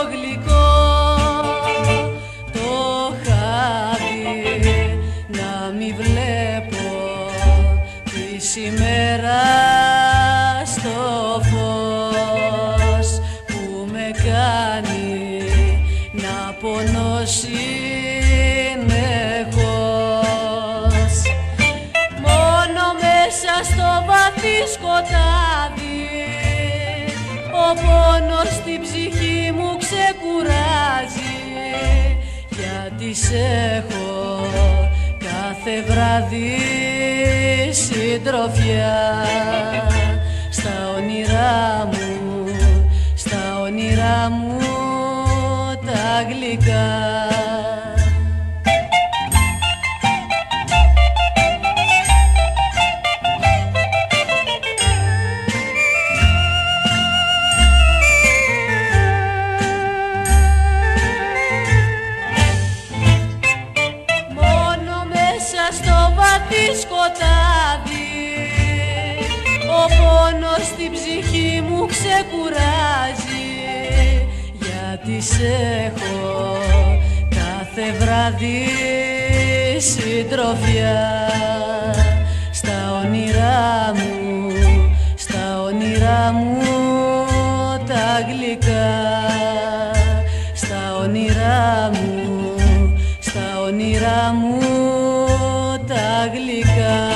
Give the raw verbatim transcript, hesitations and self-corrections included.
γλυκό το χάδι, να μη βλέπω της ημέρας το φως που με κάνει να πονώ συνεχώς. Μόνο μέσα στο βαθύ σκοτάδι ο πόνος στην ψυχή μου ξεκουράζει, γιατί σ' έχω κάθε βράδυ συντροφιά στα όνειρά μου, στα όνειρά μου τα γλυκά. Στο βαθύ σκοτάδι ο πόνος στην ψυχή μου ξεκουράζει, γιατί σ' έχω κάθε βράδυ συντροφιά στα όνειρά μου, στα όνειρά μου τα γλυκά, στα όνειρά μου, στα όνειρά μου τα γλυκά.